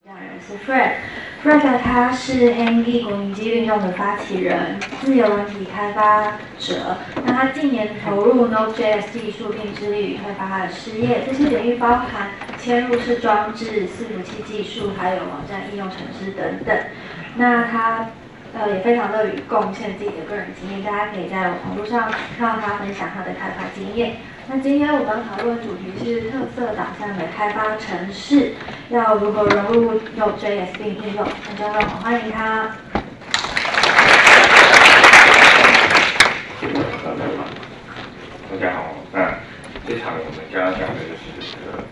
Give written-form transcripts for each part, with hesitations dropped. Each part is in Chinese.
讲人是 Fred， 他是 Handy 国民机运动的发起人、自由软体开发者。那他近年投入 Node.js 技术，并致力于开发他的事业。这些领域包含嵌入式装置、伺服器技术，还有网站应用程式等等。那他也非常乐于贡献自己的个人经验，大家可以在网络上看到他分享他的开发经验。那今天我们讨论主题是特色导向的开发程式要如何融入 Node.js 并应用，那就让我们欢迎他。 大家好，那这场我们将要讲的就是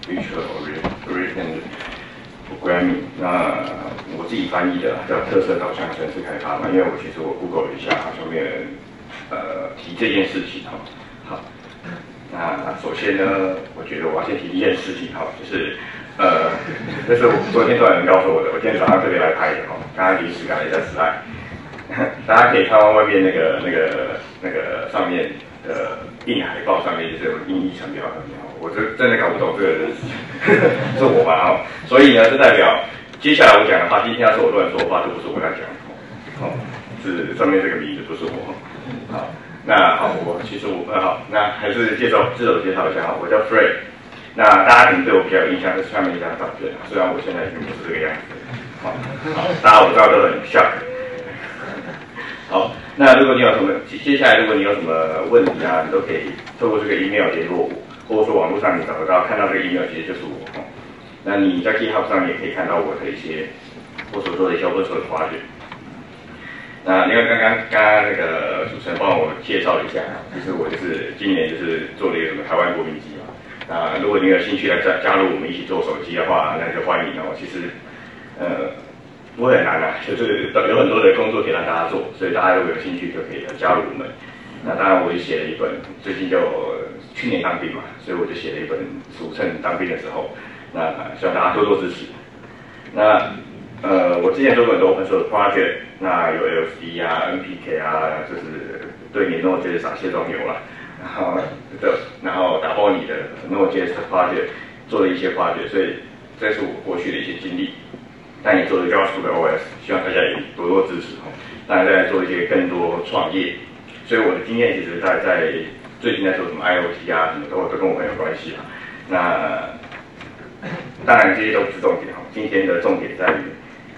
Feature-Oriented Programming。那我自己翻译的叫特色导向程式开发嘛，因为其实我 Google 了一下，上面提这件事情好。那首先呢，我觉得我要先提一件事情就是这是我昨天突然告诉我的，我今天早上特别来拍的刚刚临时赶了一下slide，大家可以看到外面那个上面的印海报上面就是有印议程表我真的搞不懂这个人是我嘛所以呢，这代表接下来我讲的话，今天要是我乱说话，就不是我要讲是上面这个名字不是我好。那好，那还是自我介绍一下我叫 Fred。那大家可能对我比较有印象是上面一张照片虽然我现在已经不是这个样子好，大家我知道都很 shock。好，那如果你有什么接下来如果你有什么问题你都可以透过这个 email 联络我，或者说网络上你找得到看到这个 email 其实就是我那你在 GitHub 上面也可以看到我的一些我所做的一些open source的project。那因为刚刚那个主持人帮我介绍了一下，就是我今年做了一个什么台湾国民机那如果你有兴趣来加入我们一起做手机的话，那就欢迎其实不会很难就是有很多的工作可以让大家做，所以大家如果有兴趣就可以加入我们。那当然我也写了一本，最近就去年当兵嘛，所以我就写了一本书，趁当兵的时候，那希望大家多多支持。那我之前做过很多open source project， 那有 LSD NPK 就是对你 Node.js 撒卸妆油然后打包你的 Node.js 的 project， 做了一些 project， 所以这是我过去的一些经历。但也做了 JavaScript 的 OS， 希望大家也多多支持当然在做一些更多创业，所以我的经验其实在最近在做什么 IoT 什么都跟我很有关系那当然这些都不是重点今天的重点在于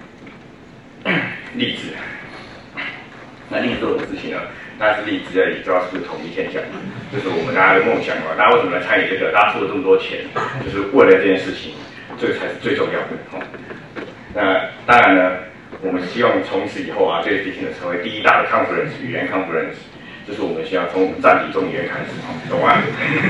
励志。那励志做什么事情呢？那是励志在于JavaScript统一天下，就是我们大家的梦想大家为什么来参与这个？大家出了这么多钱，就是为了这件事情，这个才是最重要的那当然呢，我们希望从此以后这个事情成为第一大的 conference 语言 conference， 这是我们希望从占比中语言开始懂吗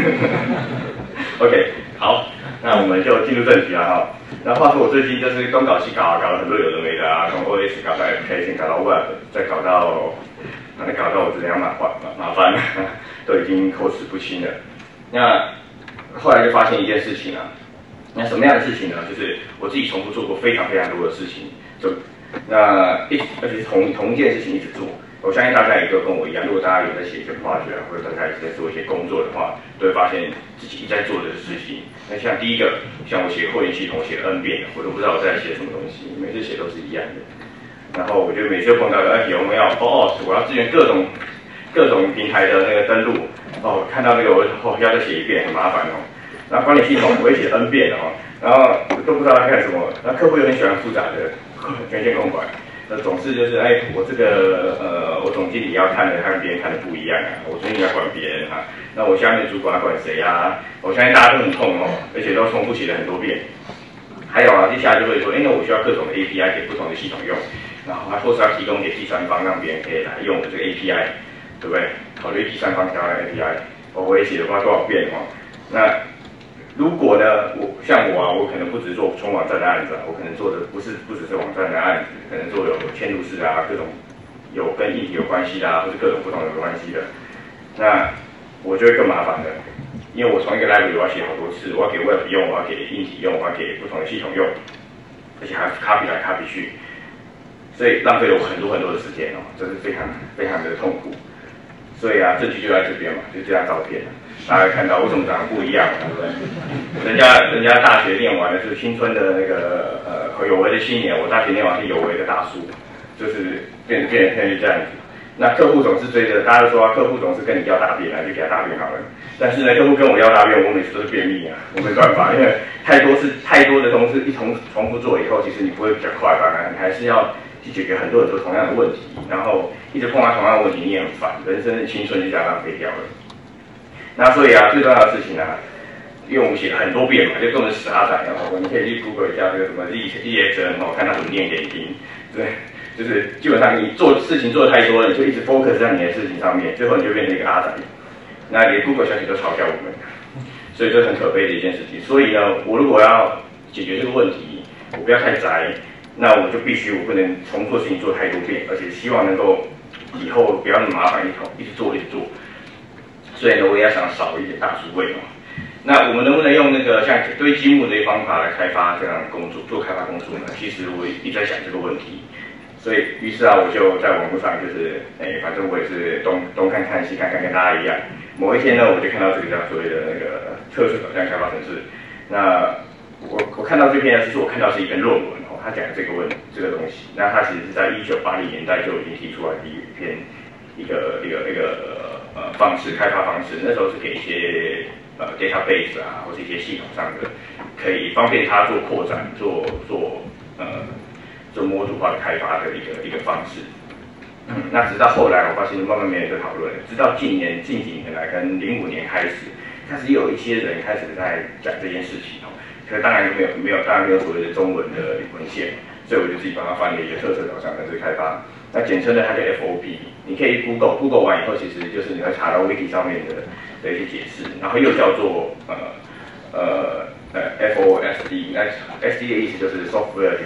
？OK， 好，那我们就进入正题了那话说我最近就是东搞西搞了很多有的没的从 OS 搞到 application， 搞到 web， 再搞到我这样麻烦都已经口齿不清了。那后来就发现一件事情那什么样的事情呢？就是我自己重复做过非常非常多的事情，而且是同一件事情一直做。我相信大家也都跟我一样，如果大家有在写一些 project 或者大家一直在做一些工作的话，都会发现自己一直在做的事情。那像第一个，像我写会员系统写了 N 遍，我都不知道我在写什么东西，每次写都是一样的。然后我就每次碰到有没有我要支援各种平台的那个登录看到那个我要再写一遍，很麻烦然后管理系统我也写 N 遍然后都不知道在干什么。然后客户又很喜欢复杂的权限控管，总是就是我这个我总经理要看的和别人看的不一样我最近要管别人那我下面主管要管谁我相信大家都很痛而且都重复写了很多遍。还有接下来就会说那我需要各种的 API 给不同的系统用，然后或是要提供给第三方，让别人可以来用我的这个 API， 对不对？考虑第三方调来 API， 我也写了不知道多少遍那如果呢，我可能不只做纯网站的案子我可能做的不只是网站的案子，可能做有嵌入式各种有跟硬体有关系或是各种不同有关系的，那我就会更麻烦的，因为我从一个 library 我要写好多次，我要给 web 用，我要给硬体用，我要给不同的系统用，而且还要 copy 来 copy 去，所以浪费了我很多很多的时间这是非常非常的痛苦。所以证据就在这边嘛，就这张照片大家看到为什么长得不一样，对不对？人家大学念完的是青春的那个有为的青年，我大学念完是有为的大叔，就是变成这样子。那客户总是追着，大家都说客户总是跟你要大便啊，就给他大便好了。但是呢，客户跟我要大便，我每次都是便秘啊，我没办法，因为太多的东西重复做以后，其实你不会比较快，反而你还是要去解决很多同样的问题，然后一直碰到同样的问题，你也很烦，人生的青春就这样浪费掉了。那所以啊，最重要的事情啊，因为我们写了很多遍嘛，就跟我们死阿仔你可以去 Google 一下这个什么 EXN 看他怎么念眼睛，对。就是基本上你做事情做的太多了，你就一直 focus 在你的事情上面，最后你就变成一个阿仔。那连 Google 小姐都嘲笑我们，所以这很可悲的一件事情。所以呢，我如果要解决这个问题，我不要太宅，那我就必须我不能重复事情做太多遍，而且希望能够以后不要那么麻烦，一直做。所以呢，我也要想少一点大书味哦。那我们能不能用那个像堆积木的方法来开发这样的工作，做开发工作呢？其实我一直在想这个问题。所以，于是啊，我就在网络上，就是反正我也是东看看西看看，跟大家一样。某一天呢，我就看到这个叫所谓的那个特色导向开发程式。那我看到这篇呢，其实我看到是一篇论文哦，他讲这个东西。那他其实是在1980年代就已经提出来的一个方式，开发方式。那时候是给一些database 啊，或是一些系统上的，可以方便他做扩展，做模组化的开发的一个方式。那直到后来，我发现慢慢没人在讨论，直到近几年来，跟05年开始有一些人开始在讲这件事情哦。可是当然当然没有所谓的中文的文献，所以我就自己帮他翻了一个特色导向程式开发。那简称呢，它叫 FOP。你可以 Google 完以后，其实就是你会查到 Wiki 上面的一些解释，然后又叫做FOSD。那 SD 的意思就是 Software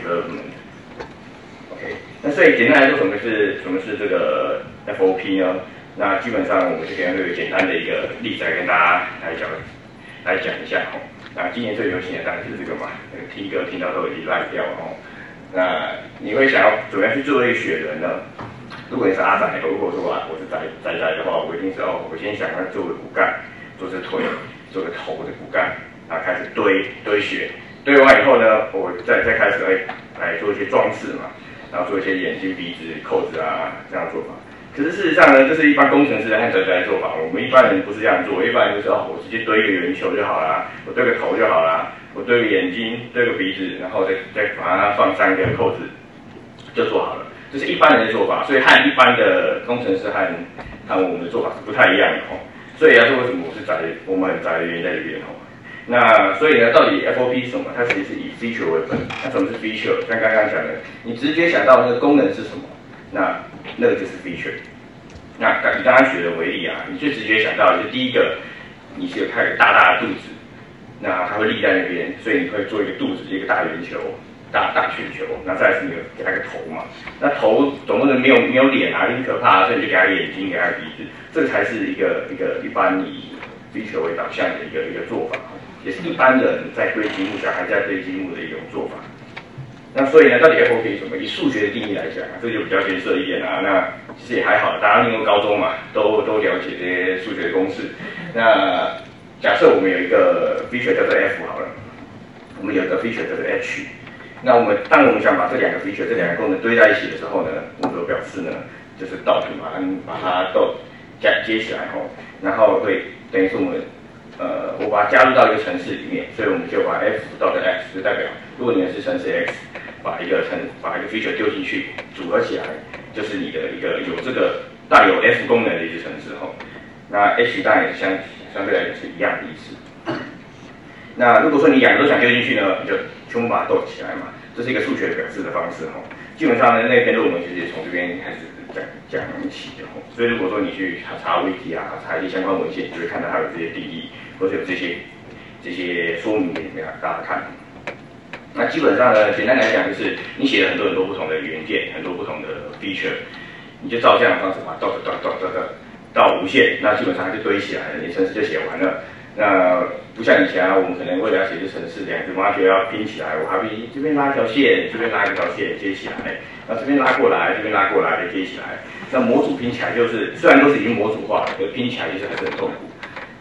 Development。OK， 那所以简单来说，什么是这个 FOP 呢？那基本上我们就可以用这个简单的一个例子来跟大家来讲一下哦。那今年最流行的当然是这个嘛，T 歌听到都已经烂掉了哦。那你会想要怎么样去做一个雪人呢？如果你是阿仔，如果说我是仔的话，我一定是我先想要做个骨干，做个腿，做个头的骨干，然后开始堆雪，堆完以后呢，我再开始来做一些装饰嘛，然后做一些眼睛、鼻子、扣子啊这样做法。可是事实上呢，这是一般工程师和仔的做法，我们一般人不是这样做，一般人就是我直接堆一个圆球就好啦，我堆个头就好啦，我堆个眼睛，堆个鼻子，然后再把它放3个扣子，就做好了。这是一般人的做法，所以和一般的工程师和我们的做法是不太一样的哦。所以说为什么我们很宅的原因在这边哦。那所以呢，到底 FOP 是什么？它其实是以 feature 为本。那什么是 feature？ 像刚刚讲的，你直接想到那个功能是什么，那个就是 feature。那以刚刚学的为例啊，你最直接想到的就第一个，你是有开个大的肚子，那它会立在那边，所以你会做一个肚子，一个大圆球。大圆球，那再来是你给它一个头嘛，那头总不能没有脸啊，很可怕，所以你就给它眼睛，给它鼻子，这个才是一般以feature为导向的一个做法，也是一般人在堆积木小孩在堆积木的一种做法。那所以呢，到底 FOP 是什么？以数学的定义来讲，这就比较艰涩一点啊。那其实也还好，大家念过高中嘛，都了解这些数学的公式。那假设我们有一个 feature 叫做 F 好了，我们有一个 feature 叫做 H。那当我们想把这2个 feature 这2个功能堆在一起的时候呢，我们所表示呢，就是 dot 把它接起来后，然后会等于是我把它加入到一个程式里面，所以我们就把 F 到的 X 就代表，如果你是程式 X， 把一个 feature 丢进去，组合起来，就是你的一个有这个带有 F 功能的一个程式后，那 H 当然也是相对来讲是一样的意思。那如果说你2个都想丢进去呢，你就全部把它斗起来嘛，这是一个数学表示的方式哈。基本上呢，那篇论文其实也从这边开始讲起的哈。所以如果说你去查 Wiki 啊，查一些相关文献，你就会看到它有这些定义，或者有这些说明给大家看。那基本上呢，简单来讲就是你写了很多不同的元件，很多不同的 feature， 你就照这样的方式把它到无限，那基本上它就堆起来了，你程式就写完了。那不像以前啊，我们可能为了要写这程式，2个模学要拼起来，我还必这边拉一条线，这边拉一条线接起来，然后这边拉过来，这边拉过来再接起来。那模组拼起来就是虽然都是已经模组化了，可拼起来就是还是很痛苦。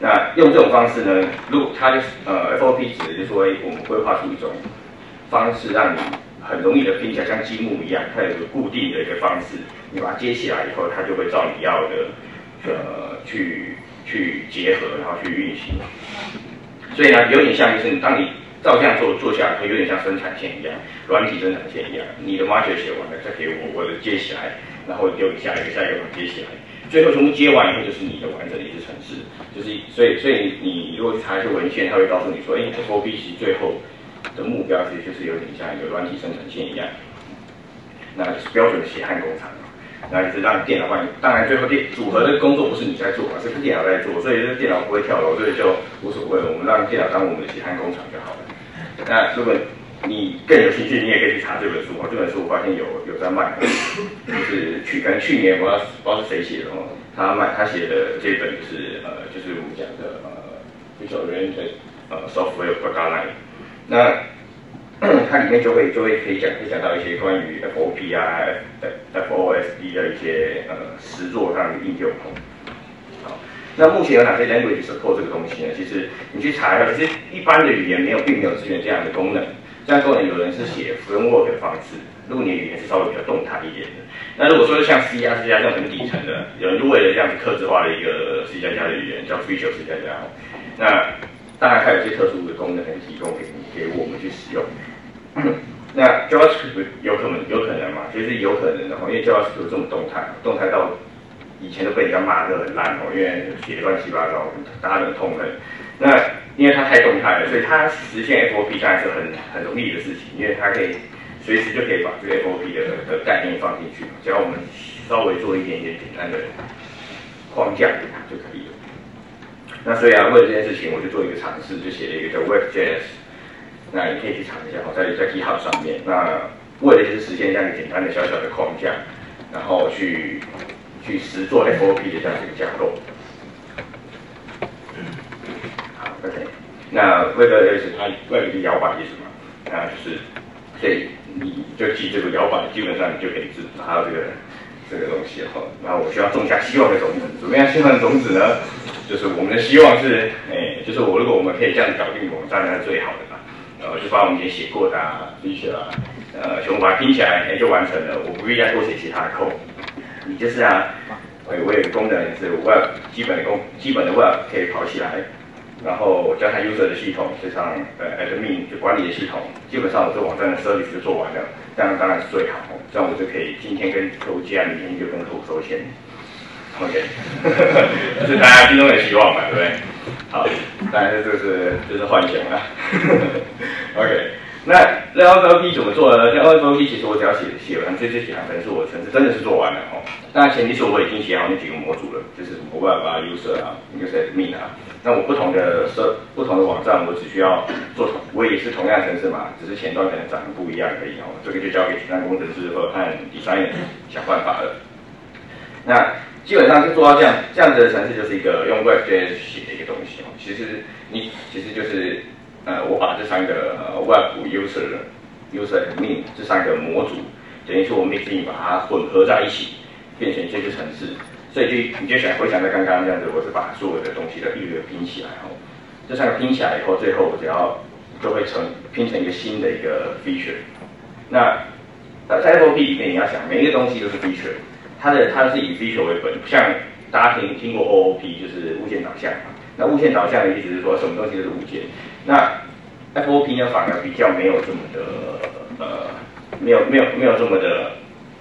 那用这种方式呢，如果它FOP 指的就是说，我们规划出一种方式，让你很容易的拼起来，像积木一样，它有一个固定的一个方式，你把它接起来以后，它就会照你要的去结合，然后去运行。所以呢，有点像就是当你照这样做下来，它有点像生产线一样，软体生产线一样。你的 module 写完了，再给我的接起来，然后丢给下一个把它接起来。最后全部接完以后，就是你的完整的一支程式。就是所以你如果去查一些文献，它会告诉你说，FOP 其实最后的目标其实就是有点像一个软体生产线一样，那就是标准的血汗工厂。那就是让电脑帮你，当然最后组合的工作不是你在做嘛，是电脑在做，所以这电脑不会跳楼，所以就无所谓，我们让电脑当我们的血汗工厂就好了。那如果你更有兴趣，你也可以去查这本书哦。这本书我发现有在卖，就是去年我不知道是谁写的哦，他写的这本就是我们讲的Visual Oriented Software Guideline。那它里面就会可以讲到一些关于 FOP 啊、FOSD 的一些实作上的应用。好，那目前有哪些 language support 这个东西呢？其实你去查一下，其实一般的语言并没有支援这样的功能。这样功能有人是写 framework 的方式，如果你的语言是稍微比较动态一点的。那如果说像 C 这种很底层的，有人就为了这样子客制化的一个 C++ 的语言叫 Visual C++，那当然它有些特殊的功能可以提供给我们去使用。那 JavaScript 有可能嘛？其实有可能的因为 JavaScript 这么动态到以前都被人家骂得很烂因为写得乱七八糟，大家很痛恨。那因为它太动态了，所以它实现 FOP 当然是很容易的事情，因为它可以随时就可以把这个 FOP 的概念放进去，只要我们稍微做一点简单的框架就可以了。那所以为了这件事情，我就做一个尝试，就写了一个叫 Web.js。那你可以去查一下在 GitHub 上面。那为了就是实现这样一个简单的小小的框架，然后去实做 FOP 的这样一个架构。好 ，OK。那Web.js 它 Web 是摇摆意思嘛？那就是所以你就记这个摇摆，基本上你就可以拿到这个东西哈。那我需要种下希望的种子。怎么样希望的种子呢？就是我们的希望是，就是如果我们可以这样子搞定网站，那是最好的嘛。就把我们以前写过的feature 全部把它拼起来，就完成了。我不必再多写其他的 code。你就是我有个功能是 Web 基本的 Web 可以跑起来，然后加上 user 的系统，加上admin 就管理的系统，基本上我这网站的 service 就做完了。这样当然是最好，这样我就可以今天跟客户接案，明天就跟客户收钱。OK， 这是大家心中的希望嘛，对不对？好，当然这是幻想啦。OK， 那 FOP 怎么做呢？FOP 其实我只要写完这几行程式，我程式真的是做完了当然前提是我已经写好那几个模组了，就是什么 Web user admin 那我不同的网站，我只需要我也是同样的程式嘛，只是前端可能长得不一样而已这个就交给前端工程师和 designer 想办法了。那基本上就做到这样子的程式，就是一个用 Web.js 写的一个东西其实就是我把这3个Web user admin 这3个模组，等于说我们可以把它混合在一起，变成这个程式。所以你就回想在刚刚这样子，我是把所有的东西的一个拼起来这3个拼起来以后，最后就会拼成一个新的一个 feature。那在 FOP 里面，你要想每一个东西都是 feature。它是以 feature 为本，像大家听过 OOP 就是物件导向嘛。那物件导向的意思是说什么东西都是物件。那 FOP 呢反而比较没有这么的没有这么的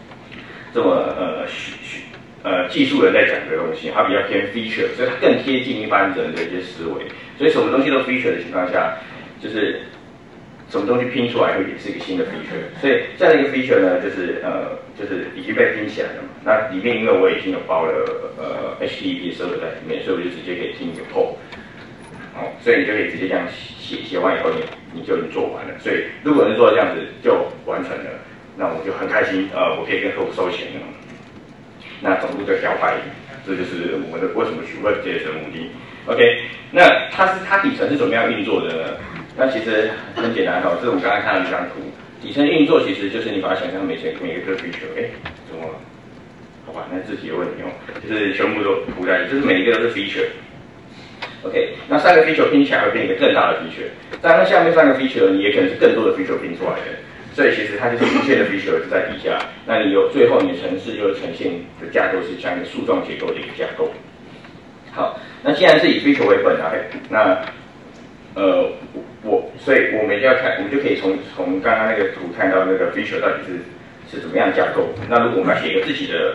技术人在讲的东西，它比较偏 feature， 所以它更贴近一般人的一些思维。所以什么东西都 feature 的情况下，就是什么东西拼出来会也是一个新的 feature， 所以这样的一个 feature 呢，就是已经被拼起来了嘛。那里面因为我已经有包了HTTP 设备在里面，所以我就直接可以进一个 POP， 所以你就可以直接这样写完以后你就已经做完了。所以如果能做到这样子就完成了，那我就很开心，我可以跟客户收钱了。那总部就摇摆，这就是我们的为什么取 Web.js 的目的。OK， 那它底层是怎么样运作的呢？那其实很简单这是我们刚才看到一张图，底层运作其实就是你把它想象每个个 feature， 怎么？好吧，那字体有问题就是全部都涂在，就是每一个都是 feature。 OK， 那3个 feature 拼起来会变一个更大的 feature， 当然下面3个 feature 你也可能是更多的 feature 拼出来的，所以其实它就是无限的 feature 是在底下，那你有最后你的程式就呈现的架构是像一个树状结构的一个架构。好，那既然是以 feature 为本啊，那所以我们就要看，我们就可以从刚刚那个图看到那个 feature 到底是怎么样架构。那如果我们要写一个自己的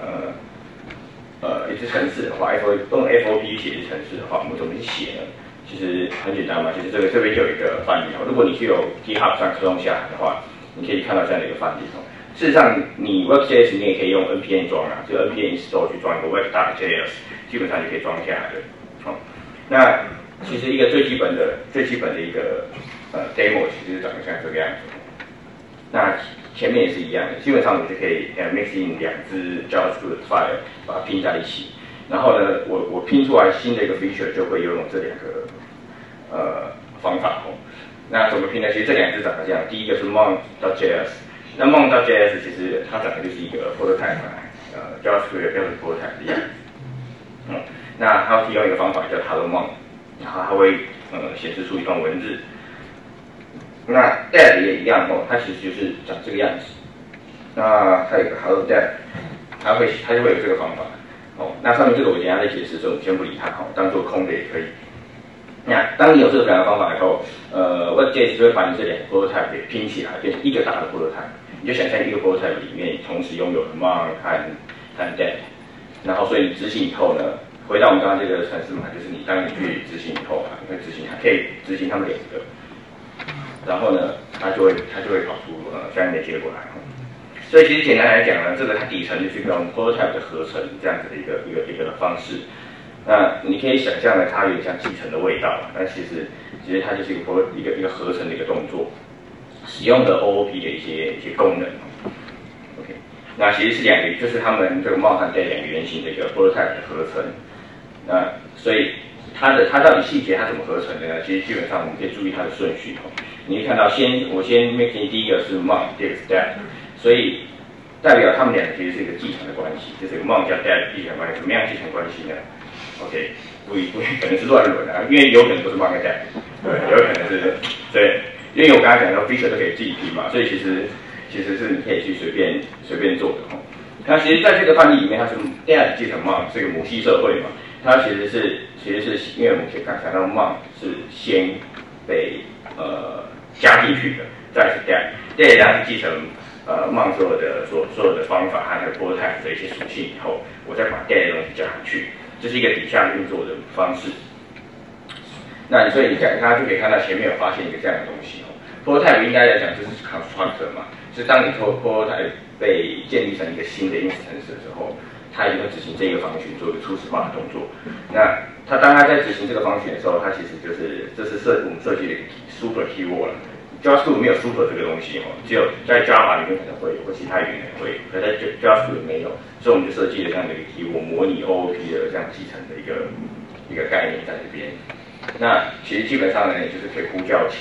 一支程式的话，用 FOP 写一支程式的话，我们怎么去写呢？其实很简单嘛，其实这边就有一个范例哦。如果你去有 GitHub 上克隆下来的话，你可以看到这样的一个范例哦。事实上，你 Work.js 你也可以用 npm 装啊，就 npm install 去装一个 Work.js， 基本上就可以装下来的。好，那其实一个最基本的一个demo 其实长得像这个样子。那前面也是一样的，基本上我就可以mix in 2支 JavaScript file 把它拼在一起，然后呢，我拼出来新的一个 feature 就会用这2个方法哦。那怎么拼呢？其实这2支长得这样，第一个是 Monk.js， 那 Monk.js 其实它长得就是一个 prototype JavaScript 的标准 prototype 的样子。那它提供一个方法叫 Hello Monk， 然后它会显示出一段文字。那 Deb 也一样哦，它其实就是长这个样子。那它有个 Hello Deb， 它就会有这个方法哦。那上面这个我等一下再解释，所以我们先不理它哦，当做空的也可以。那当你有这个2个方法以后，Work.js 就会把你这2个 prototype 给拼起来，变成一个大的 prototype。你就想象一个 prototype 里面同时拥有了 Monk 和 Deb， 然后所以你执行以后呢，回到我们刚刚这个程式码，就是你当你去执行以后啊，你会执行它，可以执行它们2个。然后呢，它就会跑出相应的结果来。所以其实简单来讲呢，这个它底层就是用 prototype 的合成这样子的一个方式。那你可以想象的，它有点像继承的味道，但其实它就是一个合成的一个动作，使用的 OOP 的一些功能。OK， 那其实是2个，就是他们这个 Monk 和 Deb 2个原型的一个 prototype 的合成。那所以它到底细节它怎么合成的呢？其实基本上我们可以注意它的顺序哦。你会看到我先 mixing 第一个是 Monk， 第2个是 Deb， 所以代表他们2个其实是一个继承的关系，就是 Monk 加 Deb 继承关系，怎么样继承关系呢 ？OK， 不可能是乱伦啊，因为有可能不是 Monk 加 Deb， 对，有可能是对，因为我刚才讲到 feature 都可以自己拼嘛，所以其实是你可以去随便做的哦。那其实在这个范例里面，它是 Deb 继承 Monk 是一个母系社会嘛，它其实是因为我们可以看到 Monk 是先被加进去的，再是 Deb 当然是继承Monk 所有的方法和那个 prototype 的一些属性以后，我再把 Deb 的东西加上去，这是一个底下运作的方式。那所以大家就可以看到前面有发现一个这样的东西哦。prototype 应该来讲就是 constructor 嘛，是当你prototype 被建立成一个新的 instance 的时候，它一定会执行这个方群做一个初始化的动作。那当它在执行这个方群的时候，它其实这是我们设计的 super keyword 了。JavaScript 没有 super 这个东西哦，只有在 Java 里面可能会有，或其他语言会有，可在 JavaScript 没有，所以我们就设计了这样的一个 keyword， 模拟 OOP 的这样继承的一个概念在这边。那其实基本上呢，就是可以呼叫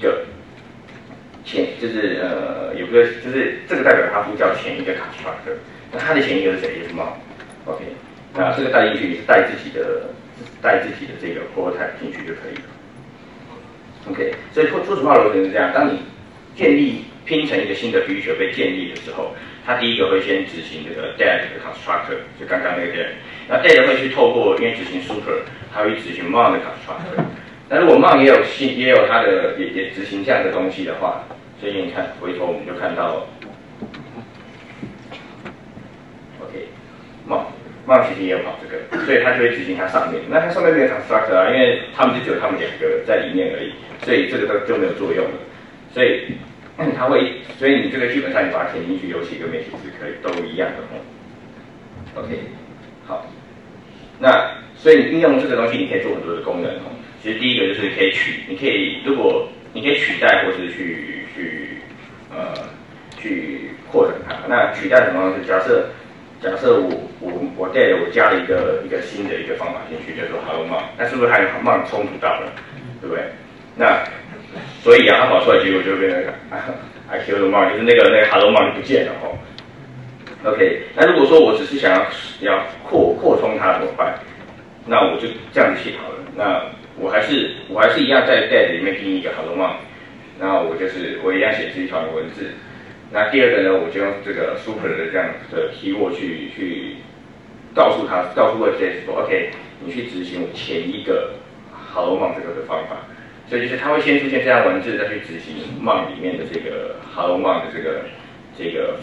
就是有个就是这个代表它呼叫前一个 constructor， 那它的前一个是谁？也是 Monk。OK， 那这个带进去，你是带自己的这个 prototype 进去就可以了。OK， 所以初始化流程是这样：当你拼成一个新的 feature 被建立的时候，它第一个会先执行这个 Deb 的 constructor， 就刚刚那个 Deb。那 Deb 会去透过因为执行 super， 它会执行 Monk 的 constructor。那如果 Monk 也有它的也执行这样的东西的话，所以你看回头我们就看到 ，OK，Monk 其实也有跑这个，所以它就会执行它上面。那它上面没有 constructor 啊，因为他们就只有他们2个在里面而已，所以这个就没有作用了。所以你这个基本上你把它填进去，有几个媒体是可以都一样的哦。OK， 好，那所以你运用这个东西，你可以做很多的功能哦。其实第一个就是可以你可以取代或是去扩展它。那取代的方式，假设我Deb我加了一个新的一个方法进去，叫做 Hello Monk， 那是不是和 Monk 冲突到了，对不对？那所以它跑出来结果就变成I killed Monk， 就是那个 Hello Monk 就不见了哦。OK， 那如果说我只是想要扩充它怎么办？那我就这样子写好了。 那我还是一样在 get 里面定义一个 hello mom， 然后我一样写这一团文字。那第二个呢，我就用这个 super 的这样的 keyword 去告诉 Web.js 说 ，OK， 你去执行我前一个 hello mom 这个的方法。所以就是它会先出现这样文字，再去执行 mom 里面的这个 hello mom 的这个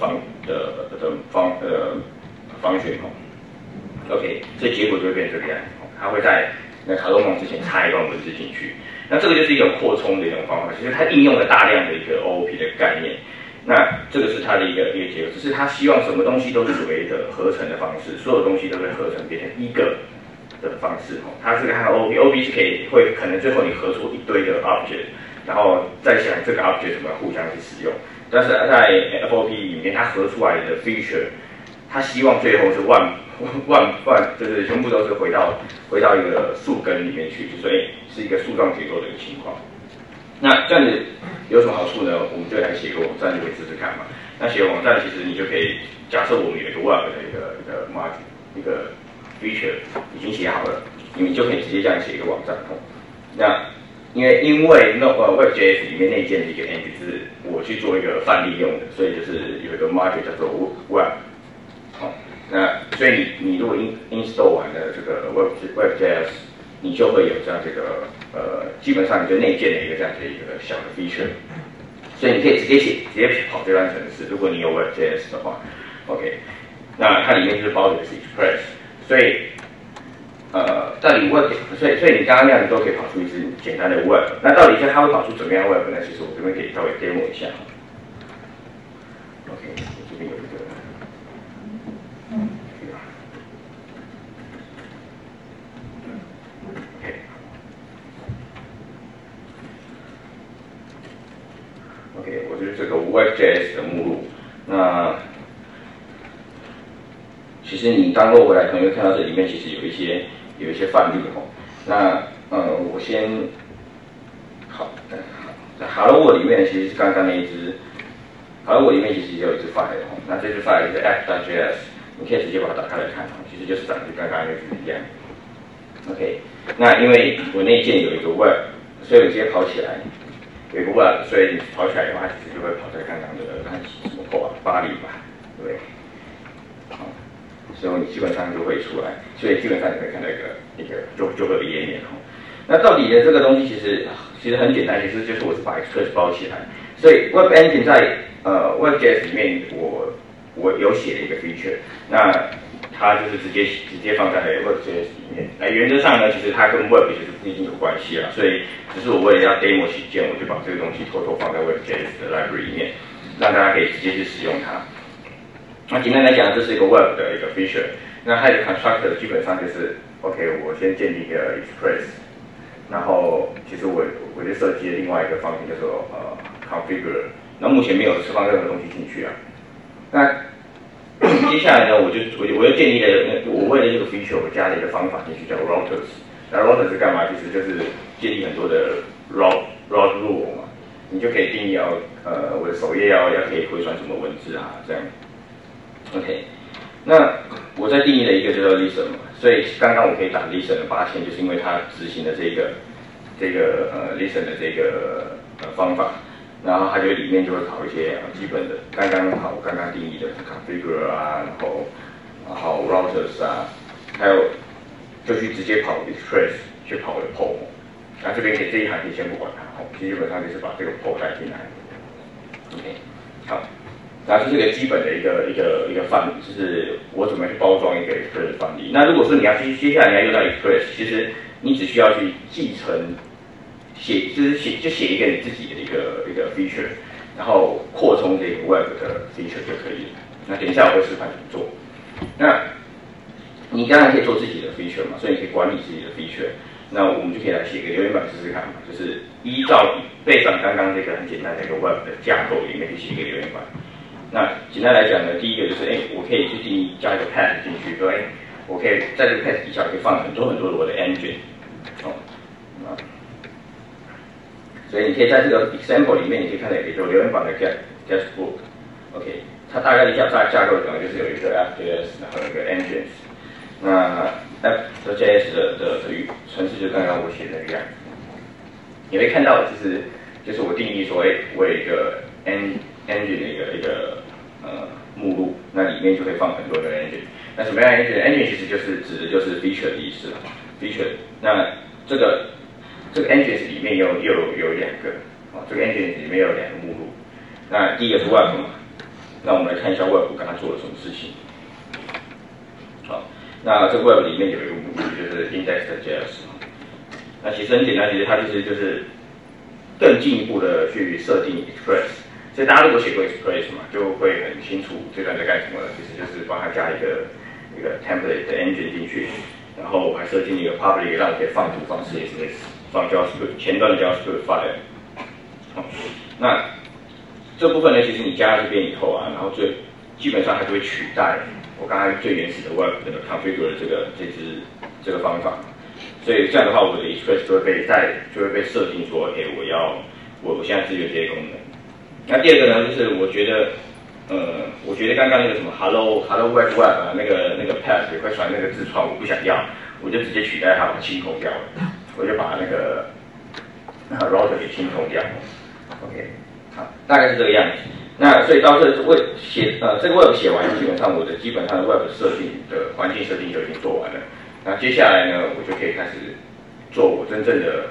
方选哦。OK， 所以结果就会变成这个样子。它会在那 hello mom 之前插一段文字进去。那这个就是一种扩充的一种方法，其实它应用了大量的一个 OOP 的概念。那这个是它的一个结果，只是它希望什么东西都是所谓的合成的方式，所有东西都会合成变成一个的方式哦。它是看 OOP 是可能最后你合出一堆的 object， 然后再想这个 object 怎么互相去使用。但是在 FOP 里面，它合出来的 feature， 它希望最后是万，就是全部都是回到一个树根里面去，所以是一个树状结构的一个情况。那这样子有什么好处呢？我们就来写个网站就可以试试看嘛。那写网站其实你就可以假设我们有一个 web 的一个 module 一个 feature 已经写好了，你们就可以直接这样写一个网站。那因为Web.js 里面内建的一个 engine 是我去做一个范例用的，所以就是有一个 module 叫做 web。那所以你如果 install 完了这个 Web.js， 你就会有这样这个基本上你就内建了一个这样的一个小的 feature， 所以你可以直接跑这段程式。如果你有 Web.js 的话 ，OK， 那它里面就是包的是 Express， 所以到底 Web， 所以你刚刚那样子都可以跑出一支简单的 Web， 那到底它会跑出怎么样 Web 呢？其实我这边可以稍微 demo 一下 ，OK， 我这边有一个。OK， 我就是这个 Web.js 的目录。那其实你download回来，可能会看到这里面其实有一些范例哦。那我先在 Hello World 里面其实是刚刚那一只 Hello World 里面其实也有一只 file 哦。那这只 file 就是 app.js， 你可以直接把它打开来看哦，其实就是长得跟刚刚那只一样。OK， 那因为我内建有一个 Web， 所以我直接跑起来。有一个 Web， 所以你跑起来的话，其实就会跑在刚刚的什么口啊，80吧，对不对？好，所以你基本上就会出来，所以基本上你会看到一个就会有页面哦。那到底的这个东西其实很简单，其实就是我是把 Express 包起来，所以 Web Engine 在Web.js 里面我有写了一个 feature， 那它就是直接放在 Web.js 里面。那原则上呢，其实它跟 Web 其实不一定有关系啊，所以只是我为了要 demo 起见，我就把这个东西偷偷放在 Web.js 的 library 里面，让大家可以直接去使用它。那简单来讲，这是一个 Web 的一个 feature。那它的 constructor 基本上就是 OK， 我先建立一个 Express， 然后其实我就设计了另外一个方式叫做configure， 那目前没有释放任何东西进去啊。那接下来呢，我就建立了，我为了这个 feature， 我加了一个方法进去，叫 routers。那 routers 是干嘛？其实就是建立很多的 route rule 嘛，你就可以定义我的首页要可以回传什么文字啊，这样。OK， 那我再定义了一个叫做 listen 嘛，所以刚刚我可以打 listen 的8000，就是因为它执行的这个 listen 的这个方法。然后它就里面就会跑一些基本的，我刚刚定义的 configure 啊，然后 routers 啊，还有就去直接跑 express 去跑的 poll， 那这边这一行可以先不管它，基本上就是把这个 poll 带进来。OK， 好，然后这是个基本的一个范例，就是我怎么去包装一个 express 范例。那如果说你要接下来你要用到 express， 其实你只需要去继承。写一个你自己的一个 feature， 然后扩充这个 web 的 feature 就可以了。那等一下我会示范怎么做。那你当然可以做自己的 feature 嘛，所以你可以管理自己的 feature。那我们就可以来写一个留言板试试看嘛，就是依照背上刚刚这个很简单的一个 web 的架构里面去写一个留言板。那简单来讲呢，第一个就是我可以去定义加一个 path 进去，说我可以在这个 path 底下可以放很多的我的 engine， 所以你可以在这个 example 里面，你可以看到有留言板的 guestbook，OK， 它大概的架构可能就是有一个 app.js， 然后有一个 engines， 那 App.js 的程式就刚刚我写的那个样子。你会看到就是我定义说，我有一个 engine 的一个目录，那里面就会放很多的 engine。那什么样的 engine？engine 其实就是指的就是 feature 的意思了。feature， 那这个 engine 里面有两个，这个 engine 里面有2个目录。那第一个是 web 嘛，那我们来看一下 web 刚刚做了什么事情。好，那这个 web 里面有一个目录就是 index.js。那其实很简单，其实它就是更进一步的去设定 Express。所以大家如果写过 Express 嘛，就会很清楚这段在干什么了。其实就是帮它加一个 template 的 engine 进去，然后还设定一个 public 让可以放图放 CSS， 放 JavaScript 前端的 JavaScript file。好，那这部分呢，其实你加到这边以后啊，然后基本上它就会取代我刚才最原始的 web 的 configure 这个方法。所以这样的话，我的 Express 就会被设定说，我现在支援这些功能。那第二个呢，就是我觉得刚刚那个什么 Hello Web 啊，那个 path 也会传那个字串，我不想要，我就直接取代它，把它清空掉了，我就把那个 router 给清空掉。OK， 好，大概是这个样子。那所以到这个 web 写完，基本上我的基本上的 web 设定的环境设定就已经做完了。那接下来呢，我就可以开始做我真正的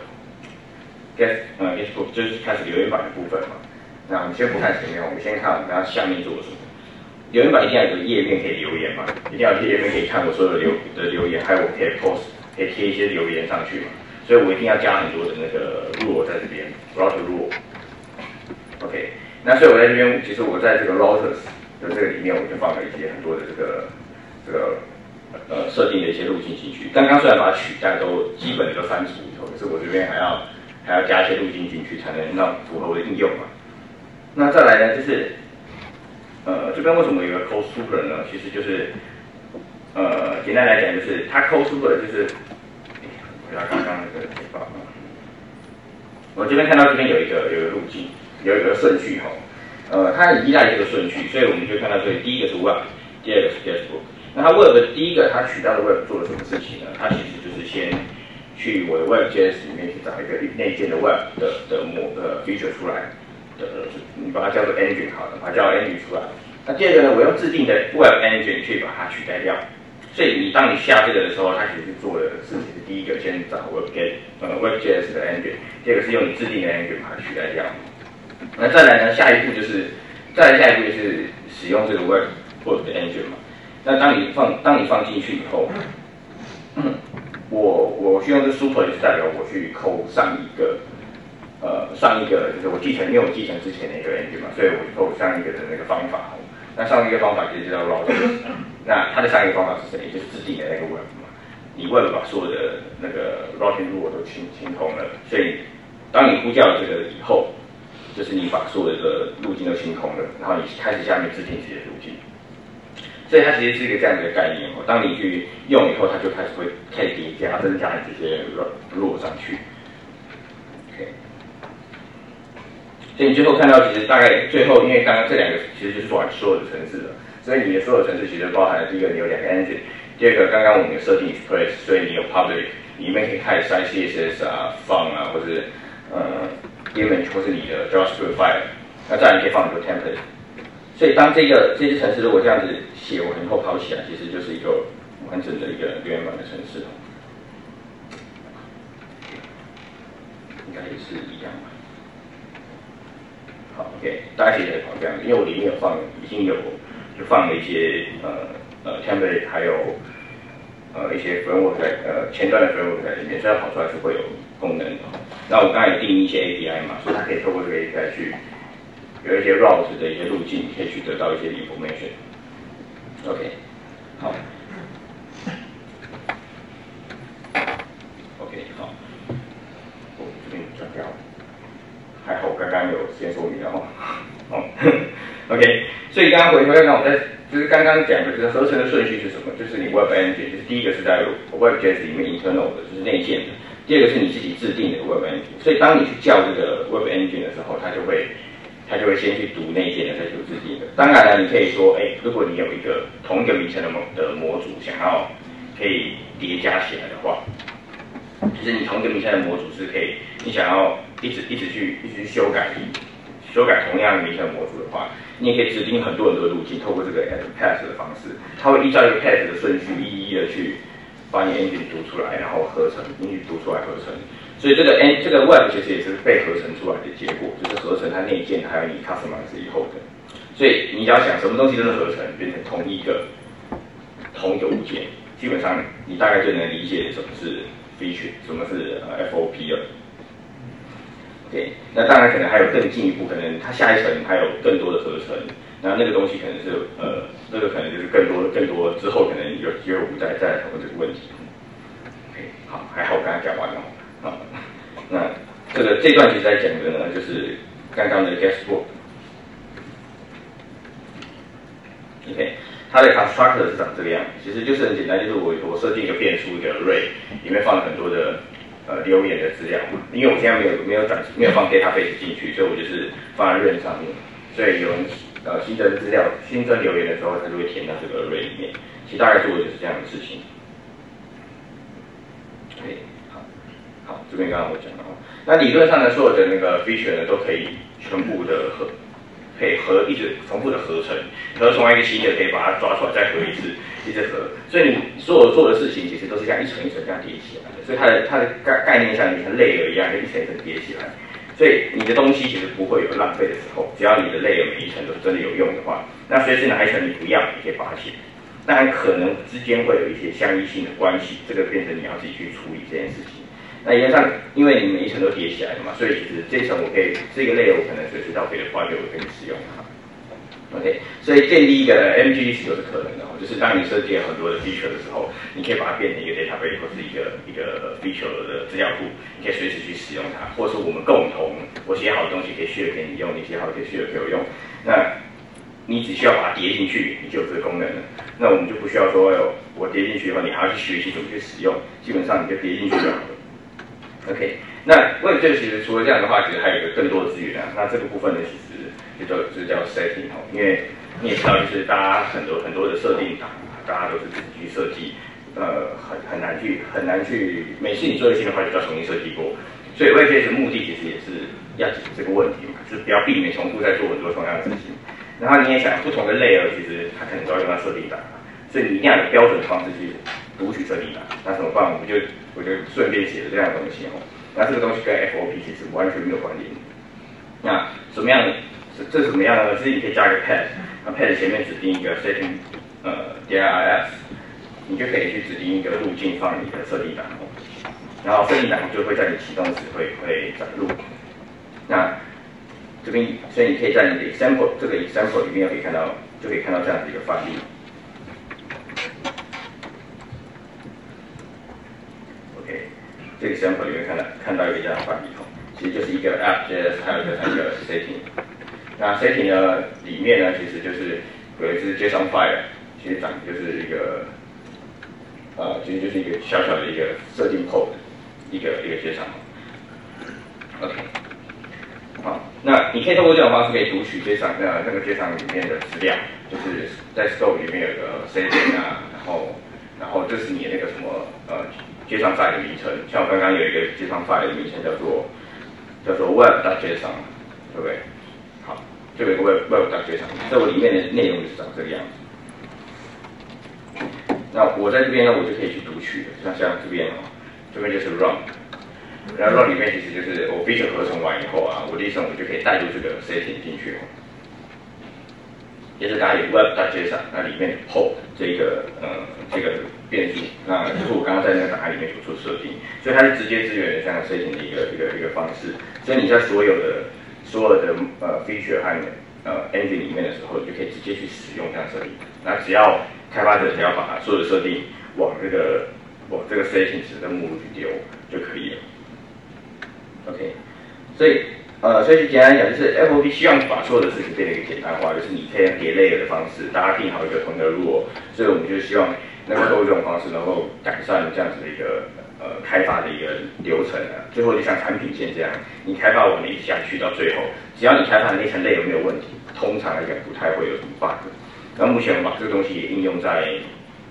guestbook， 就是开始留言板的部分嘛。那我们先不看前面，我们先看我们要下面做什么。留言板一定要有个页面可以留言嘛，一定要有页面可以看我所有的留言，还有我可以 post， 可以贴一些留言上去嘛。所以我一定要加很多的那个 rule 在这边 ，router rule。OK， 那所以我在这边，其实我在这个 routers 的这个里面，我就放了一些很多的这个设定的一些路径进去。刚刚虽然把它取代都基本的都删除以后，可是我这边还要加一些路径进去，才能让符合我的应用嘛。那再来呢，就是这边为什么有个 code super 呢？其实就是简单来讲，就是它 code super 就是回到刚刚那个简报啊，我这边看到这边有一个路径，有一个顺序哈。它很依赖这个顺序，所以我们就看到这里，第一个是 web， 第二个是 guestbook。那它 web 第一个它取到的 web 做了什么事情呢？它其实就是先去我的 web.js 里面去找一个内建的 web 的 feature 出来，你把它叫做 engine 好了，把它叫 engine 出来。那第二个呢，我用制定的 web engine 去把它取代掉。所以当你下这个的时候，它其实做的事情是第一个先找 web.js 的 engine， 第二个是用你制定的 engine 把它取代掉。那再来呢，下一步就是使用这个 web 的 engine 嘛。那当你放进去以后，我去用这 super 就是代表我去扣上一个就是我继承，因为我继承之前的一个 engine 嘛，所以我就扣上一个的那个方法。那上一个方法其实就叫 routers， 那它的上一个方法是谁？就是制定的那个 web 嘛。你 web 把所有的那个 routing rule 都清空了，所以当你呼叫这个以后，就是你把所有的路径都清空了，然后你开始下面制定这些路径。所以它其实是一个这样的一个概念哦。当你去用以后，它就开始叠加、增加你这些 rule 上去。OK。所以你最后看到，其实大概最后，因为刚刚这两个其实就是做完所有的程式了，所以你的所有程式其实包含了第一个你有2个 engine， 第二个刚刚我们有设定 Express， 所以你有 public， 里面可以开始塞 CSS 啊、font 啊，或是image 或是你的 JavaScript file， 那再来你可以放很多 template。所以当这些程式如果这样子写完以后跑起来，其实就是一个完整的一个留言板的程式，应该也是一样吧。好 ，OK， 大家写起来跑这样子，因为我里面已经有放了一些template， 还有一些 framework 前端的 framework 在里面，所以它跑出来是会有功能的。那我刚才也定义一些 API 嘛，所以它可以透过这个 API 去有一些 route 的一些路径，可以去得到一些 information。OK， 好。OK， 好。我这边转掉了。还好我刚刚有先说明了哈。哦，OK， 所以刚刚回头看，就是刚刚讲的，就是合成的顺序是什么？就是你 Web Engine， 就是第一个是在 Web.js 里面 internal 的，就是内建的；第二个是你自己制定的 Web Engine。所以当你去叫这个 Web Engine 的时候，它就会先去读内建的，再读制定的。当然了，你可以说，如果你有同一个名称的模组，想要可以叠加起来的话，就是你同一个名称的模组是可以，你想要一直去修改同样的名称的模组的话，你也可以指定很多路径，透过这个 path 的方式，它会依照一个 path 的顺序一一的去把你 engine 读出来，然后合成，你读出来合成。所以这个 web 其实也是被合成出来的结果，就是合成它内建还有你 customize 以后的。所以你只要想什么东西都是合成，变成同一个物件，基本上你大概就能理解什么是 feature， 什么是FOP 了。对，那当然可能还有更进一步，可能它下一层还有更多的合成，那个东西可能是这个可能就是更多之后可能有机会我们再来讨论这个问题。OK， 好，还好我刚才讲完了。好，那这段其实在讲的呢，就是刚刚的 guesswork。OK， 它的 constructor 是长这个样子，其实就是很简单，就是我设定一个变数一个 array， 里面放了很多的留言的资料嘛。因为我现在没有放 database 进去，所以我就是放在 run 上面，所以有人新增资料、新增留言的时候，它就会填到这个 array 里面。其实大概做的就是这样的事情。OK。好，这边刚刚我讲了，那理论上呢，所有的那个 feature 呢，都可以全部的一直重复的合成，合成完一个新的，可以把它抓出来再合一次，一直合。所以你所有做的事情，其实都是这样一层一层这样叠起来的。所以它的概念上，你像 layer 一样，就一层一层叠起来。所以你的东西其实不会有浪费的时候，只要你的 layer 每一层都是真的有用的话，那随时哪一层你不要，你可以拔起来。当然可能之间会有一些相依性的关系，这个变成你要自己去处理这件事情。那理论上，因为你每一层都叠起来的嘛，所以其实这一层我可以这个 layer 我可能随时到别的 project 我可以使用它。OK， 所以建立一个 MG 是可能的，就是当你设计了很多的 feature 的时候，你可以把它变成一个 database 或是一个 feature 的资料库，你可以随时去使用它，或者说我们共同，我写好的东西可以 share 给你用，你写好的可以 share 给我用。那你只需要把它叠进去，你就有这个功能了。那我们就不需要说，我叠进去以后，你还要去学习怎么去使用，基本上你就叠进去就好了。OK， 那为了这个其实除了这样的话，其实还有一个更多的资源啊。那这个部分呢，其实就叫 setting 哦，因为你也知道，就是大家很多的设定档，大家都是自己去设计，很难去，每次你做一个新的话，就要重新设计过。所以为这的目的其实也是要解决这个问题嘛，就是不要避免重复在做很多同样的事情。然后你也想不同的 layer， 其实它可能都要用到设定档，所以你一定要有标准的方式去读取设定档。那怎么办？我就顺便写了这样的东西哦。那这个东西跟 FOP 其实完全没有关联。那什么样的？这是什么样的呢？就是你可以加一个 path， 那 path 前面指定一个 setting dirs， 你就可以去指定一个路径放你的设定档哦。然后设定档就会在你启动时会载入。那这边，所以你可以在你的 example 这个 example 里面就可以看到这样的一个范例。OK， 这个 example 里面看到一个这样的范例哦，其实就是一个 app.js， 还有一个 setting。那 setting 呢里面呢，其实就是有一只 JSON file， 其实长得就是一个其实就是一个小小的一个设定 code， 一个JSON。OK。好，那你可以通过这种方式可以读取JSON那个JSON里面的资料，就是在 scope 里面有个 setting 啊，然后这是你的那个什么JSON file 的名称，像我刚刚有一个JSON file 的名称叫做 web.json， 对不对？好，就有一个 web.json， 在我里面的内容就是长这个样子。那我在这边呢，我就可以去读取的，像这边这边就是 run。然后 run 里面其实就是我 feature 合成完以后啊，我的一层我就可以带入这个 setting 进去，也是大家有 web.json， 那里面 pop 这个变数，那就是我刚刚在那个档案里面所做设定，所以它是直接支援的这样 setting 的一个方式，所以你在所有的feature 和engine 里面的时候，你就可以直接去使用这样设定。那开发者只要把所有的设定往这个 setting 值的目录去丢就可以了。OK， 所以简单来讲，就是 FOP 希望把所有的事情变得一个简单化，就是你可以用叠 layer 的方式，大家定好一个同一个 rule， 所以我们就希望能够透过这种方式，能够改善这样子的一个开发的一个流程啊。最后就像产品线这样，你开发完了一直下去，到最后只要你开发的那层 layer 没有问题，通常来讲不太会有什么 bug。那目前我把这个东西也应用在我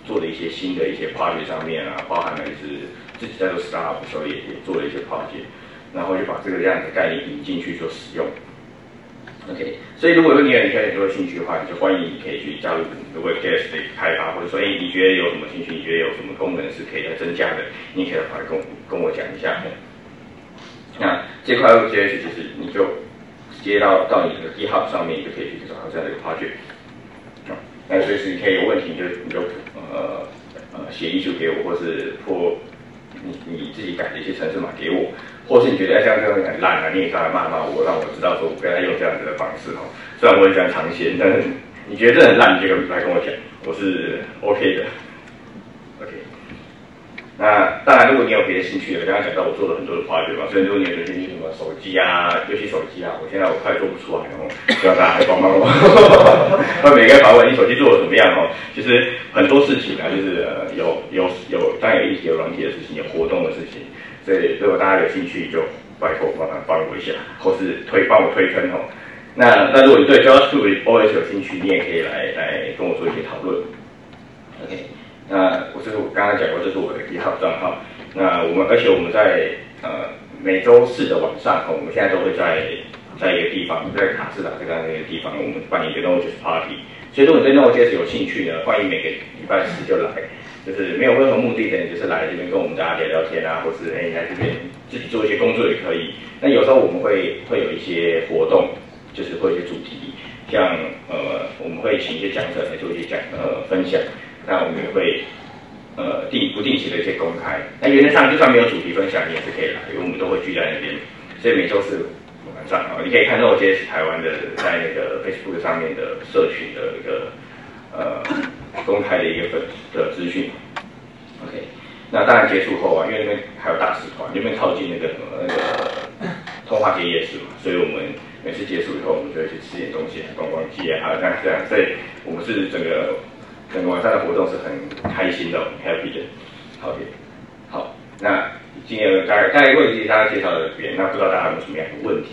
做的一些新的一些 project 上面啊，包含了就是自己在做 startup 的时候也做了一些 project， 然后就把这个样子概念引进去做使用。OK， 所以如果说你有很多兴趣的话，你就欢迎你可以去加入 Web.js 的开发，或者说你觉得有什么兴趣，你觉得有什么功能是可以再增加的，你也可以跑来跟我讲一下。那这块 Web.js 就是你就直接到你的 GitHub 上面，你就可以去找到这样的一个 project。那随时你可以有问题，你就写issue给我，或是你自己改的一些程式码给我，或是你觉得这样很烂啊，你也可以来骂我，让我知道说我不要用这样子的方式哦。虽然我很喜欢尝鲜，但是你觉得这很烂，你就来跟我讲，我是 OK 的。OK。那当然，如果你有别的兴趣的，刚刚讲到我做了很多的 project 嘛，所以如果你有兴趣什么手机啊、游戏手机啊，我现在快做不出来哦，希望大家来帮帮我。那每个人把问你手机做的怎么样哦？其实很多事情啊，就是有当然有一些软体的事情，有活动的事情，所以如果大家有兴趣，就拜托帮我一下，或是帮我推坑哦。那如果你对 JavaScript OS 有兴趣，你也可以来跟我做一些讨论。OK。那我刚刚讲过，这是我的GitHub账号。那而且我们在每周四的晚上，我们现在都会在一个地方，在卡斯达这个那个地方，我们办一个 Node.js Party。所以如果你对 Node.js 有兴趣呢，欢迎每个礼拜四就来，就是没有任何目的的，就是来这边跟我们大家聊聊天啊，或是来这边自己做一些工作也可以。那有时候我们会有一些活动，就是会有一些主题，像我们会请一些讲者来做一些分享。那我们也会不定期的一些公开。那原则上就算没有主题分享，你也是可以来，因为我们都会聚在那边。所以每周四晚上你可以看到我接台湾的在那个 Facebook 上面的社群的一个公开的一个的资讯。OK， 那当然结束后啊，因为那边还有大使团，那边靠近那个通化街夜市嘛，所以我们每次结束以后，我们就会去吃点东西，逛逛街啊，这样，所以我们是整个晚上的活动是很开心的，很 happy 的。好，那今天大概为大家介绍到这边，那不知道大家有没有什么样的问题？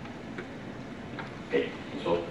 你说。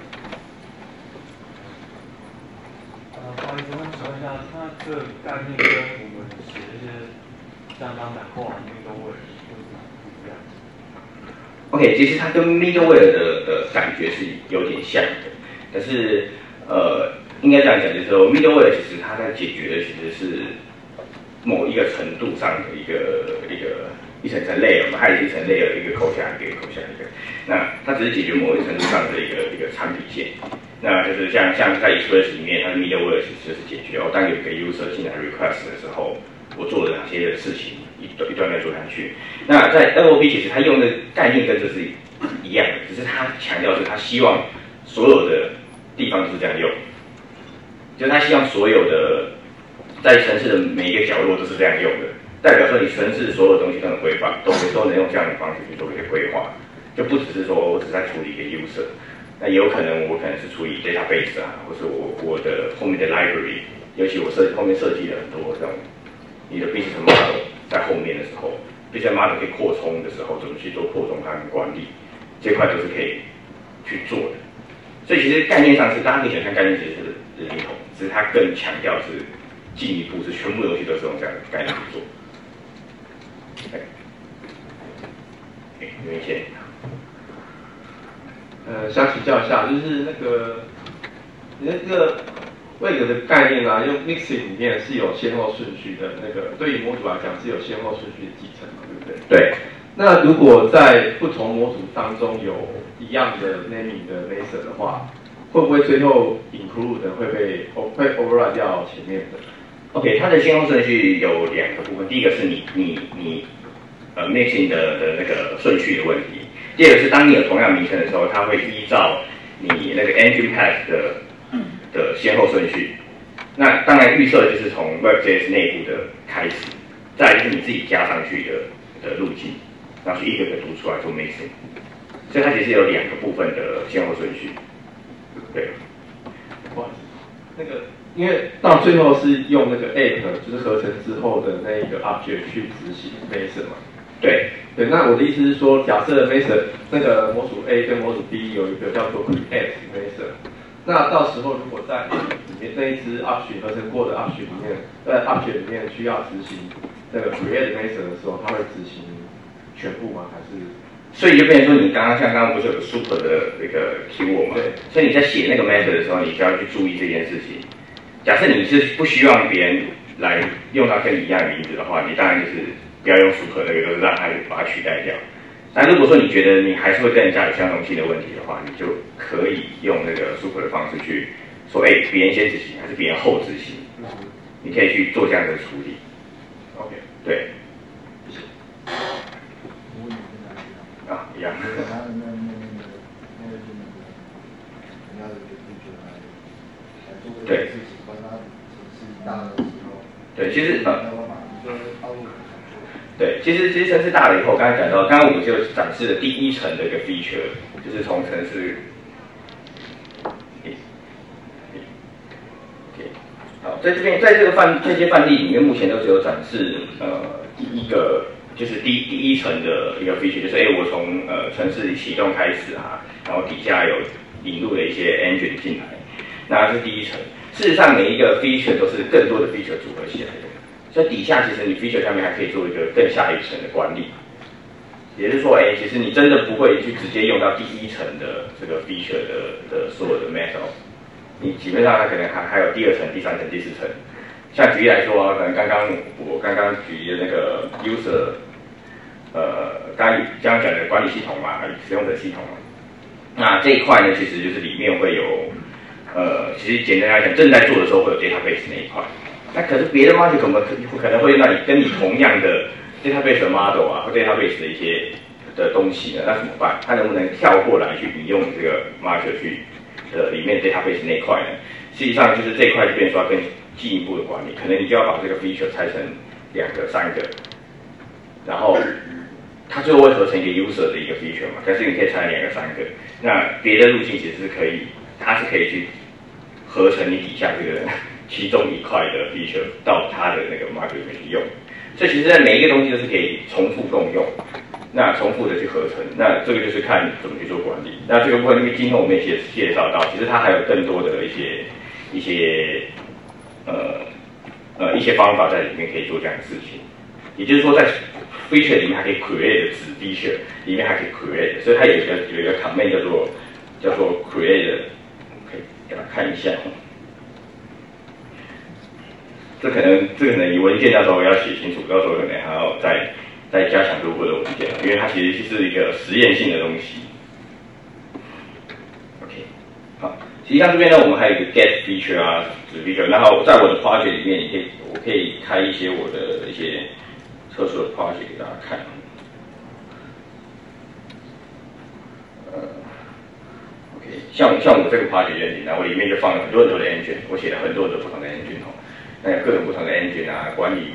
不好意思，请问一下，那这个概念跟我们写一些像刚才后来middleware有什么不一样 ？OK， 其实它跟 middleware 的感觉是有点像的，可是应该这样讲，就是说 middleware 其实它在解决的其实是某一个程度上的一层 layer 嘛，它也是一层 layer 一个扣下一个扣下一个，那它只是解决某一个程度上的一个产品线。那就是像在 Express 里面，它的 middleware 其实就是解决当有一个 user 进来 request 的时候，我做了哪些的事情，一段做下去。那在 NOP 其实它用的概念跟这是一样的，只是它强调是它希望所有的地方都是这样用。就是他希望所有的在城市的每一个角落都是这样用的，代表说你城市所有东西都很规范，都能用这样的方式去做一些规划，就不只是说我只是在处理一个 user， 那也有可能我可能是处理 database 啊，或是我的后面的 library， 尤其我后面设计了很多这种你的 business model 在后面的时候 ，business model 可以扩充的时候，怎么去做扩充和管理，这块都是可以去做的。所以其实概念上是大家可以想象概念其实是雷同，只是它更强调是进一步是全部东西都是用这样的概念去做。有一些， 想请教一下，就是你那个Wake的概念啊，用 Mixing 里面是有先后顺序的，对于模组来讲是有先后顺序的继承嘛，对不对？ 对。 那如果在不同模组当中有一样的 naming 的 method 的话，会不会最后 include 会 override 掉前面的 ？OK， 它的先后顺序有两个部分，第一个是你mixing 的那个顺序的问题，第二个是当你有同样名称的时候，它会依照你那个 engine path 的先后顺序。那当然预设就是从 Web.js 内部的开始，再来就是你自己加上去的路径。然后去一个个读出来做 mixing， 所以它其实有两个部分的先后顺序。对， 不好意思，因为到最后是用那个 app 就是合成之后的那个 object 去执行 method 嘛。 对， 那我的意思是说，假设 method 那个模组 A 跟模组 B 有一个叫做 create method， 那到时候如果在里面那一支 option 合成过的 option 里面，option 里面需要执行那个 create method 的时候，它会执行全部吗？还是？ 所以就变成说，你刚刚不是有个 super 的那个 keyword 吗？对。所以你在写那个 method 的时候，你就要去注意这件事情。假设你是不希望别人来用到跟你一样的名字的话，你当然就是不要用 super 那个，就是让它把它取代掉。但如果说你觉得你还是会跟人家有相容性的问题的话，你就可以用那个 super 的方式去说，哎，别人先执行还是别人后执行，你可以去做这样的处理。OK， 对。谢谢。啊，一样。对。对，其实对，其实城市大了以后，刚才讲到，刚刚我们就展示了第一层的一个 feature， 就是从城市，好，在这边，在这些范例里面，目前都只有展示第一个，就是第一层的一个 feature， 就是我从城市启动开始啊，然后底下有引入了一些 engine 进来，那这是第一层。事实上，每一个 feature 都是更多的 feature 组合起来的。所以底下其实你 feature 下面还可以做一个更下一层的管理，也就是说，其实你真的不会去直接用到第一层的这个 feature 的所有的 method， 你基本上它可能还有第二层、第三层、第四层。像举例来说，可能我刚刚举的那个 user， 刚讲的管理系统嘛，使用者系统嘛，那这一块呢，其实就是里面会有，其实简单来讲，正在做的时候会有 database 那一块。那可是别的 module 可能会用到你跟你同样的 database 的 model 啊，或 database 的一些的东西呢，那怎么办？它能不能跳过来去引用这个 module 去里面 database 那一块呢？实际上就是这一块就变成说更进一步的管理，可能你就要把这个 feature 拆成2个、3个，然后它最后会合成一个 user 的一个 feature 嘛，可是你可以拆2个、3个，那别的路径其实是可以，它是可以去合成你底下这个其中一块的 feature 到它的那个 module 里面去用，所以其实在每一个东西都是可以重复共用，那重复的去合成，那这个就是看怎么去做管理。那这个部分因为今天我们也介绍到，其实它还有更多的一些方法在里面可以做这样的事情。也就是说，在 feature 里面还可以 create 子 feature， 里面还可以 create， 所以它有一个 command 叫做 create， 可以给大家看一下。这可能以文件到时候要写清楚，到时候可能还要再加强读过的文件，因为它其实是一个实验性的东西。OK， 好，实际上这边呢，我们还有一个 get feature 啊，子 feature， 然后在我的 project 里面，我可以开一些我的一些特殊的 project 给大家看。OK， 像我这个 project 原理呢，我里面就放了很多的 engine， 我写了很多的不同的 engine 哦。那有各种不同的 engine 啊，管理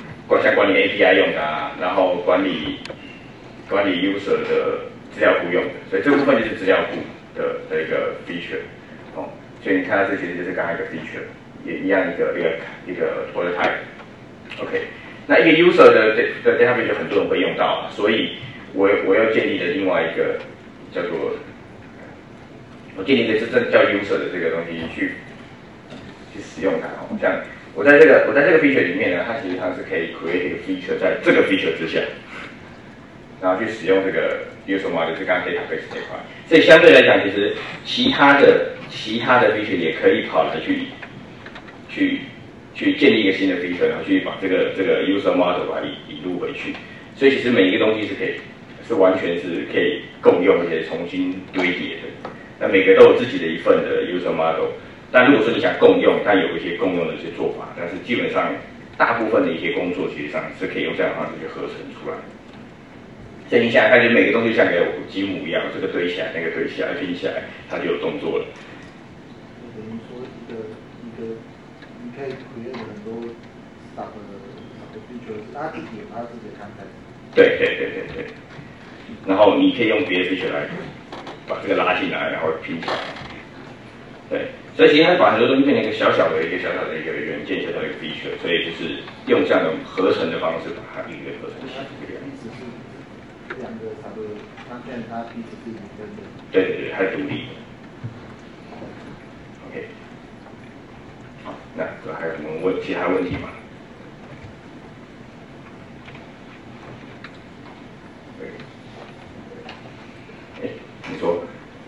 API 用的啊，然后管理 user 的资料库用的，所以这部分就是资料库的一个 feature， 哦，所以你看到这其实就是刚刚一个 feature， 也一样一个 prototype，OK， 那一个 user 的 database 就很多人会用到啊，所以我又建立了另外一个叫做，我建立一个叫 user 的这个东西去使用它哦，这样。我在这个 feature 里面呢，它其实上是可以 create 一个 feature 在这个 feature 之下，然后去使用这个 user model， 就是刚刚 database 这块。所以相对来讲，其实其他的 feature 也可以跑来去建立一个新的 feature， 然后去把这个 user model 把它引入回去。所以其实每一个东西是完全是可以共用，而且重新堆叠的。那每个都有自己的一份的 user model。但如果说你想共用，但有一些共用的一些做法，但是基本上大部分的一些工作，其实上是可以用这样的方式去合成出来。所以你想想看，就每个东西像个积木一样，这个堆起来，那个堆起来，拼起来，它就有动作了。 等于说你可以 create 很多 sub feature， 它自己有它自己的 context。 对。然后你可以用别的 feature 来把这个拉进来，然后拼起来。对。所以其实它把很多东西变成一个小小的一个元件，小小的一个 feature， 所以就是用这样的合成的方式把它一个合成起来。 2个差不多，它彼此是一个。 对，还独立。 OK， 好，那还有什么其他问题吗？哎，你说。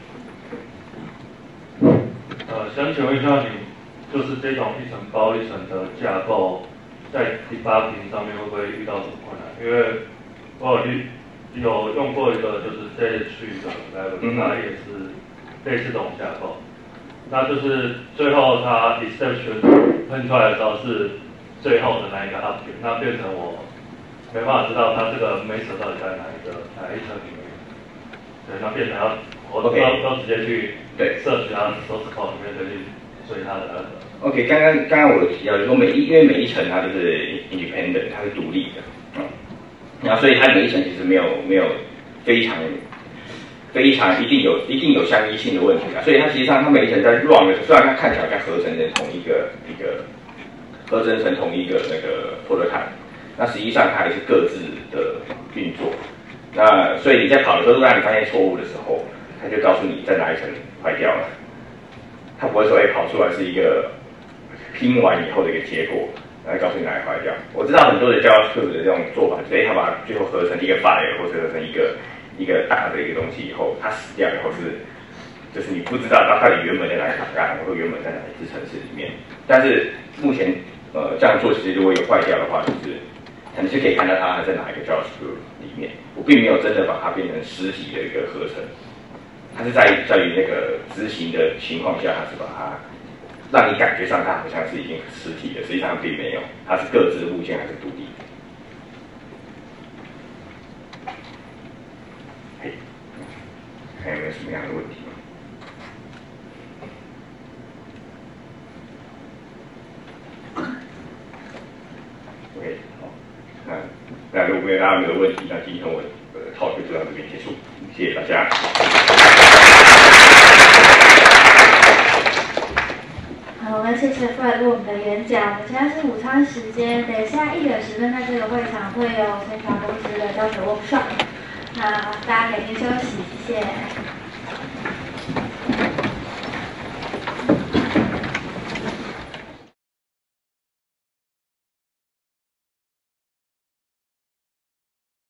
想请问一下你，就是这种一层包一层的架构，在 debugging 上面会不会遇到什么困难？因为我有用过一个就是 JH 的 library， 它也是类似这种架构。那就是最后它 exception 喷出来的时候是最后的那一个 object， 那变成我没办法知道它这个 method 到底在哪一层里面。对，那变成我都直接去摄取它 source code 里面的去追它的那个。 OK， 刚刚我有提到，就是说因为每一层它就是 independent， 它是独立的，然后所以它每一层其实没有非常一定有相依性的问题啊，所以它实际上它每一层在 run 的时候，虽然它看起来像合成成同一个那个 prototype， 那实际上它还是各自的运作。那所以你在跑的时候，让你发现错误的时候，它就告诉你在哪一层坏掉了。它不会说跑出来是一个拼完以后的一个结果，来告诉你哪里坏掉。我知道很多的 JavaScript 的这种做法，就是它把最后合成一个 file 或者合成一个大的一个东西以后，它死掉以后就是你不知道它到底原本在哪里档案，或者原本在哪一支程式里面。但是目前这样做其实如果有坏掉的话，就是你是可以看到它在哪一个 JavaScript 里面。我并没有真的把它变成实体的一个合成，它是在于那个执行的情况下，它是把它让你感觉上它好像是已经实体的，实际上并没有，它是各自物件还是独立的。嘿，还有没有什么样的问题吗？OK， 好，那如果没有大家没有问题，那今天我talk就到这边结束，谢谢大家。 好，我们谢谢 Fred 为我们的演讲。我们现在是午餐时间，等一下1点10分在这个会场会有生产公司的教学 workshop，那大家可以先休息，谢谢。